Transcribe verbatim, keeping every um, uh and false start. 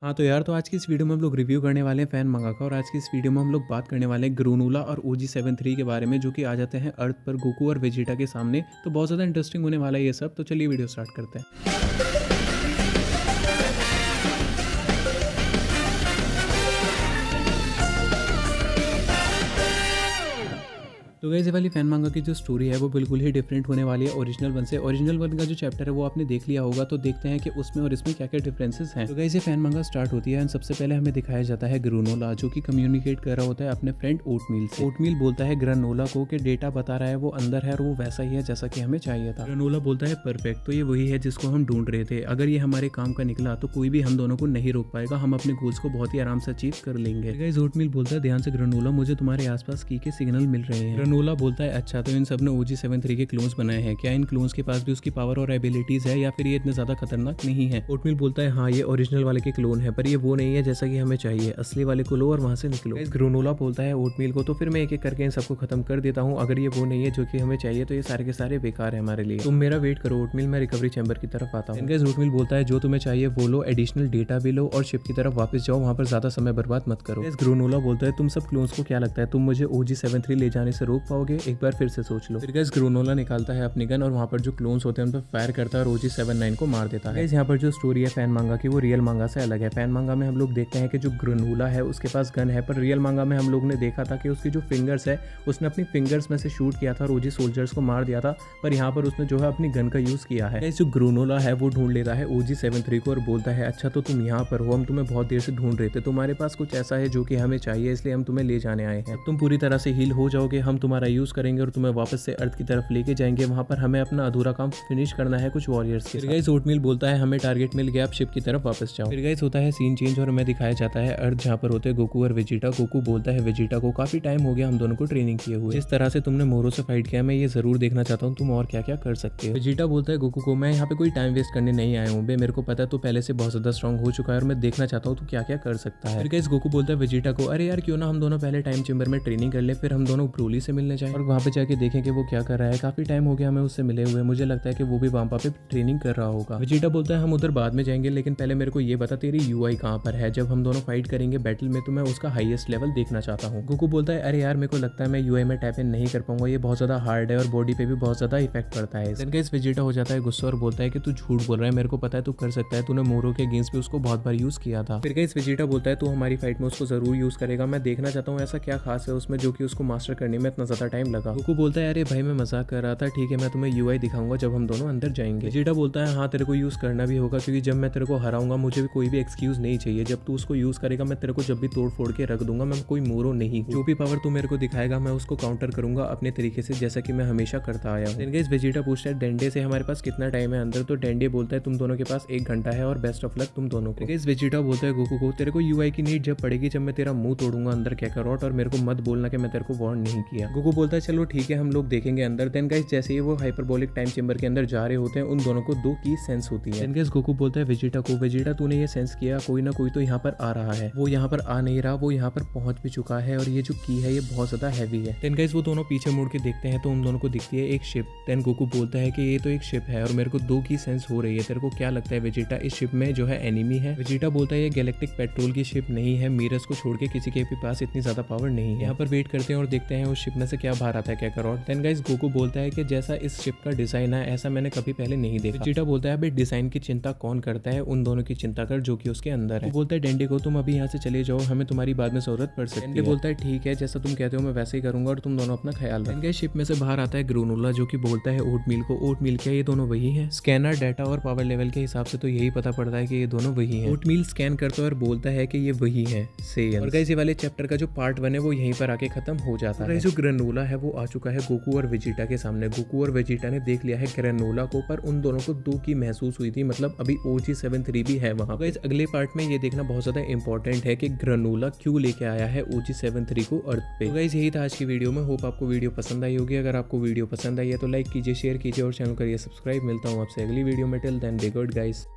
हाँ तो यार, तो आज की इस वीडियो में हम लोग रिव्यू करने वाले हैं फैन मंगा का। और आज की इस वीडियो में हम लोग बात करने वाले हैं ग्रेनोला और ओ जी सेवन थ्री के बारे में, जो कि आ जाते हैं अर्थ पर गोकू और वेजिटा के सामने। तो बहुत ज़्यादा इंटरेस्टिंग होने वाला है ये सब। तो चलिए वीडियो स्टार्ट करते हैं। तो गाइस, ये वाली फैन मांगा की जो स्टोरी है वो बिल्कुल ही डिफरेंट होने वाली है ओरिजिनल वन से। ओरिजिनल वन का जो चैप्टर है वो आपने देख लिया होगा, तो देखते हैं कि उसमें और इसमें क्या क्या डिफरेंसेस हैं। तो गाइस, ये फैन मांगा स्टार्ट होती है एंड सबसे पहले हमें दिखाया जाता है ग्रेनोला, जो कि कम्युनिकेट कर रहा होता है अपने फ्रेंड ओटमील से। ओटमील बोलता है ग्रेनोला को कि डेटा बता रहा है वो अंदर है और वो वैसा ही है जैसा कि हमें चाहिए था। ग्रेनोला बोलता है परफेक्ट, तो ये वही है जिसको हम ढूंढ रहे थे। अगर ये हमारे काम का निकला तो कोई भी हम दोनों को नहीं रोक पाएगा, हम अपने गोल्स को बहुत ही आराम से अचीव कर लेंगे। गाइस, ओटमील बोलता है ध्यान से ग्रेनोला, मुझे तुम्हारे आसपास की के सिग्नल मिल रहे हैं। ग्रेनोला बोलता है अच्छा, तो इन सब ने ओ जी सेवन थ्री के क्लोन्स बनाए हैं। क्या इन क्लोन्स के पास भी उसकी पावर और एबिलिटीज है या फिर ये इतने ज्यादा खतरनाक नहीं है? ओटमील बोलता है हाँ, ये ओरिजिनल वाले के क्लोन है, पर ये वो नहीं है जैसा कि हमें चाहिए। असली वाले को लो और वहां से निकलो। ग्रेनोला बोलता है ओटमील को, तो फिर मैं एक एक करके इन सबको खत्म कर देता हूँ। अगर ये वो नहीं है जो कि हमें चाहिए तो ये सारे के सारे बेकार है हमारे लिए। तुम मेरा वेट करो ओटमील, मैं रिकवरी चैम्बर की तरफ आता हूँ। ओटमील बोलता है जो तुम्हें चाहिए वो लो, एडिशनल डेटा भी लो और शिप की तरफ वापस जाओ, वहां पर ज्यादा समय बर्बाद मत करो। ग्रेनोला बोलता है तुम सब क्लोन्स को क्या लगता है तुम मुझे ओ जी सेवन थ्री ले जाने से रोक पाओगे? एक बार फिर से सोच लो। फिर ग्रेनोला निकालता है अपनी गन और वहां पर जो क्लोन्स होते हैं उन पर फायर करता है और ओ जी सेवन नाइन को मार देता है। यहाँ पर जो स्टोरी है फैन मांगा की वो रियल मांगा से अलग है। फैन मांगा में हम लोग देखते हैं कि जो ग्रेनोला है उसके पास गन है, पर रियल मांगा में हम लोग ने देखा था कि उसकी जो फिंगर्स है उसने अपनी फिंगर्स में से शूट किया था और ओ जी सोल्जर्स को मार दिया था, पर यहाँ पर उसने जो है अपनी गन का यूज किया है। जो ग्रेनोला है वो ढूंढ लेता है ओ जी सेवन थ्री को और बोलता है अच्छा, तो तुम यहाँ पर हो, हम तुम्हें बहुत देर से ढूंढ रहे थे, तुम्हारे पास कुछ ऐसा है जो कि हमें चाहिए, इसलिए हम तुम्हें ले जाने आए हैं। तुम पूरी तरह से हील हो जाओगे, हम तुम्हारा यूज करेंगे और तुम्हें वापस से अर्थ की तरफ लेके जाएंगे। वहां पर हमें अपना अधूरा काम फिनिश करना है कुछ वॉरियर्स के साथ। गाइस, ओटमील बोलता है हमें टारगेट मिल गया, आप शिप की तरफ वापस जाओ। फिर गाइस होता है सीन चेंज और हमें दिखाया जाता है अर्थ, जहां पर होते हैं गोकू और वेजिटा। गोकू बोलता है वेजिटा को काफी टाइम हो गया हम दोनों को ट्रेनिंग किए हुए, जिस तरह से तुमने मोरो से फाइट किया मैं ये जरूर देखना चाहता हूँ तुम और क्या क्या कर सकते हो। वेजिटा बोलता है गोकू को मैं यहाँ पे कोई टाइम वेस्ट करने नहीं आया हूँ बे, मेरे को पता है तो पहले से बहुत ज्यादा स्ट्रॉन्ग हो चुका है और मैं देखना चाहता हूँ तो क्या क्या कर सकता है। फिर गाइस गोकू बोलता है वेजिटा को अरे यार क्यों ना हम दोनों पहले टाइम चेंबर में ट्रेनिंग कर ले, फिर हम दोनों ब्रोली से मिलने जाए और वहाँ पे जाके देखें कि वो क्या कर रहा है। काफी टाइम हो गया हमें उससे मिले हुए, मुझे लगता है कि वो भी वहाँ पे ट्रेनिंग कर रहा होगा। वेजिटा बोलता है हम उधर बाद में जाएंगे, लेकिन पहले मेरे को ये बता तेरी यूआई कहाँ पर है, जब हम दोनों फाइट करेंगे बैटल में तो मैं उसका हाईएस्ट लेवल देखना चाहता हूँ। गोकू बोलता है अरे यार मेरे को लगता है मैं यूआई में टैप इन नहीं कर पाऊंगा, ये बहुत ज्यादा हार्ड है और बॉडी पे भी बहुत ज्यादा इफेक्ट पड़ता है। देन गाइस वेजिटा हो जाता है गुस्सा और बोलता है कि तू झूठ बोल रहा है, मेरे को पता है तू कर सकता है, तूने मोरो के अगेंस्ट भी उसको बहुत बार यूज किया था। फिर गाइस वेजिटा बोलता है तू हमारी फाइट में उसको जरूर यूज करेगा, मैं देखना चाहता हूँ ऐसा क्या खास है उसमें जो कि उसको मास्टर करने में इतना ज्यादा टाइम लगा। गोकू बोलता है अरे भाई मैं मजाक कर रहा था, ठीक है मैं तुम्हें यूआई दिखाऊंगा जब हम दोनों अंदर जाएंगे। वेजिटा बोलता है हाँ तेरे को यूज करना भी होगा, क्योंकि जब मैं तेरे को हराऊंगा मुझे भी कोई भी एक्सक्यूज नहीं चाहिए, जब तू उसको यूज करेगा मैं तेरे को जब भी तोड़ फोड़ के रख दूंगा, मैं कोई मोरो नहीं हूँ। जो भी पावर तू मेरे को दिखाएगा मैं उसको काउंटर करूंगा अपने तरीके से, जैसा कि मैं हमेशा करता आया हूँ। गाइस वेजिटा पूछता है डेंडे से हमारे पास कितना टाइम है अंदर, तो डेंडे बोलता है तुम दोनों के पास एक घंटा है और बेस्ट ऑफ लक तुम दोनों को। गाइस वेजिटा बोलता है गोकू को तेरे को यूआई की नीड जब पड़ेगी जब मैं तेरा मुंह तोड़ूंगा अंदर कैकारोट, और मेरे को मत बोलना कि मैं तेरे को वार्न नहीं किया। गोकू बोलता है चलो ठीक है हम लोग देखेंगे अंदर। देन गाइस जैसे ही वो हाइपरबोलिक टाइम चेंबर के अंदर जा रहे होते हैं उन दोनों को दो की सेंस होती है। देन गाइस गोकू बोलता है वेजिटा को वेजिटा तूने ये सेंस किया कोई ना कोई तो यहाँ पर आ रहा है, वो यहाँ पर आ नहीं रहा, वो यहाँ पर पहुंच भी चुका है और ये जो की है ये बहुत ज्यादा हैवी है। देन गाइस वो दोनों पीछे मुड़ के देखते हैं तो उन दोनों को दिखती है एक शिप। देन गोकू बोलता है कि ये तो एक शिप है और मेरे को दो की सेंस हो रही है, तेरे को क्या लगता है वेजिटा इस शिप में जो है एनिमी है? वेजिटा बोलता है ये गैलेक्टिक पेट्रोल की शिप नहीं है, मीरस को छोड़ के किसी के भी पास इतनी ज्यादा पावर नहीं है। यहाँ पर वेट करते हैं और देखते हैं उस शिप में से क्या बाहर आता है कैकारोट। देन गाइस गोकू बोलता है कि जैसा इस शिप का डिजाइन है ऐसा मैंने कभी पहले नहीं देखा। वेजिटा बोलता है अभी डिजाइन की चिंता कौन करता है, उन दोनों की चिंता कर जो कि उसके अंदर है। वो बोलता है डेंडे को तुम अभी यहाँ से चले जाओ, हमें तुम्हारी बाद में जरूरत पड़ सकती है। डेंडे बोलता है ठीक है जैसा तुम कहते हो मैं वैसे ही करूंगा और तुम दोनों अपना ख्याल रखो। गाइस शिप में से बाहर आता है ग्रेनोला जो कि बोलता है ओटमील को ओटमील क्या ये दोनों वही है? स्कैनर डाटा और पावर लेवल के हिसाब से तो यही पता पड़ता है कि ये दोनों वही है। ओटमील स्कैन करता है और बोलता है कि ये वही है सेयंस। और गाइस ये वाले चैप्टर का जो पार्ट वन है वो यहीं पर आके खत्म हो जाता है। जो ग्रेनोला है वो आ चुका है गोकू और वेजिटा के सामने। गोकू और वेजिटा ने देख लिया है ग्रेनोला को, पर उन दोनों को दो की महसूस हुई थी, मतलब अभी ओ जी सेवन थ्री भी है वहां। गाइस अगले पार्ट में ये देखना बहुत ज्यादा इंपॉर्टेंट है कि ग्रेनोला क्यों लेके आया है ओ जी सेवन थ्री को अर्थ पे। तो गाइस यही था आज की वीडियो में, होप आपको वीडियो पसंद आई होगी। अगर आपको वीडियो पसंद आई है तो लाइक कीजिए, शेयर कीजिए और चैनल करिए सब्सक्राइब। मिलता हूँ आपसे अगली वीडियो में, till then be good guys.